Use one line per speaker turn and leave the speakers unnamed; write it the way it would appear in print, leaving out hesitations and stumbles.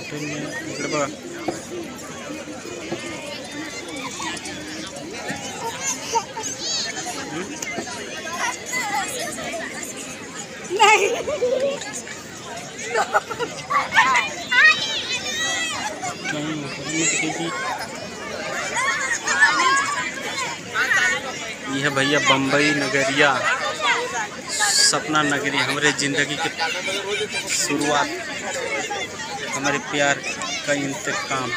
इकडे बघा ये है भैया बम्बई नगरिया, सपना नगरी, हमारे ज़िंदगी की शुरुआत, हमारे प्यार का इंतकाम।